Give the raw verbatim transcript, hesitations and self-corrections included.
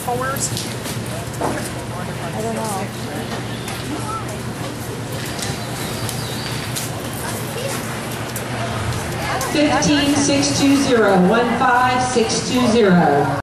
forwards? I don't know. fifteen six two zero, one five six two zero.